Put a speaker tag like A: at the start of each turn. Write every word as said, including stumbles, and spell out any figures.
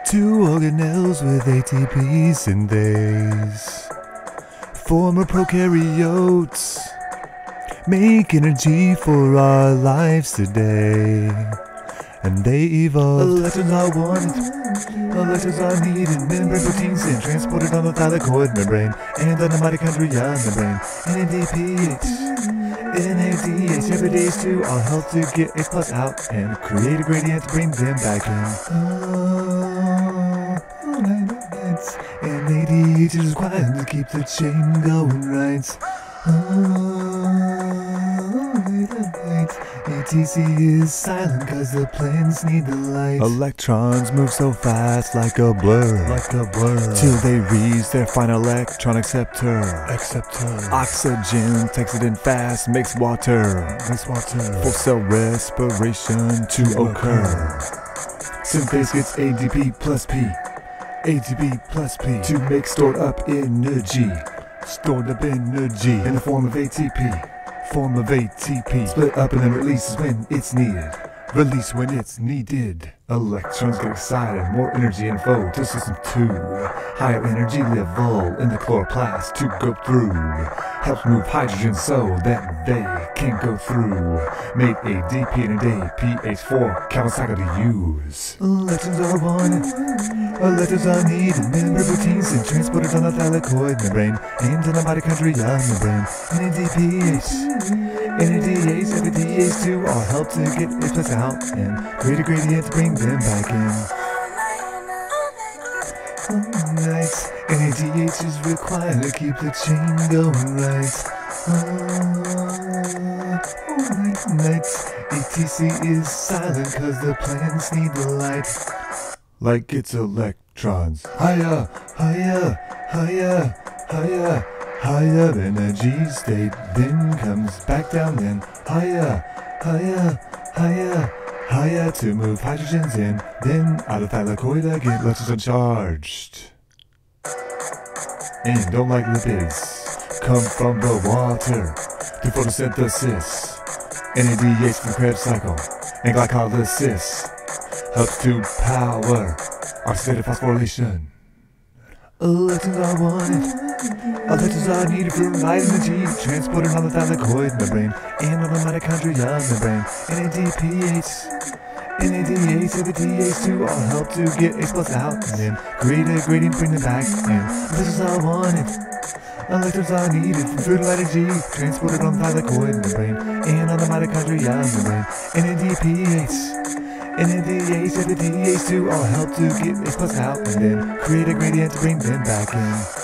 A: Two organelles with A T P synthase form a prokaryotes, make energy for our lives today. And they evolved. Electrons are wanted, electrons are needed. Membrane proteins and transported on the thylakoid membrane and on the mitochondria membrane. N A D P H, N A D H, every day is to all help to get H plus out and create a gradient to bring them back in. Oh, N A D H is required to keep the chain going right. Oh, A T C is silent cause the planes need the light. Electrons move so fast like a blur, like a blur, till they reach their final electron acceptor. Acceptor. Oxygen takes it in fast, makes water, makes water for cell respiration to, to occur. Synthase gets A D P plus P, A T P plus P to make stored up energy, stored up energy in the form of A T P. Form of A T P, split up and then releases when it's needed. Release when it's needed. Electrons get excited, more energy info to system two. Higher energy level in the chloroplast to go through. Helps move hydrogen so that they can go through. Make A D P in a day, P H four, chemical cycle to use. Electrons are wanted, electrons are needed. Membrane proteins and transported on the thylakoid membrane and on the mitochondria membrane. N A D P H, N A D H, every D H two all help to get H plus out and create a gradient to bring them back in. All night, N A D H is required to keep the chain going right. Oh, all night, night, A T C is silent cause the plants need the light. Like it's electrons. Higher, higher, higher, higher, higher energy state, then comes back down, then higher, higher, higher, higher to move hydrogens in, then out of thylakoid again, electrons uncharged. And don't like lipids, come from the water through photosynthesis. N A D H from Krebs cycle and glycolysis helps to power oxidative phosphorylation. Electrons are wanted, electrons are needed for light energy, transported on the thylakoid membrane and on the mitochondria membrane. N A D P H, N A D H, every D H two all help to get H plus out and then create a gradient, bring them back in. Electrons are wanted, electrons are needed for food light energy, transported on the thylakoid membrane and on the mitochondria membrane. N A D P H, N A D H, every D H two all help to get H plus out and then create a gradient to bring them back in.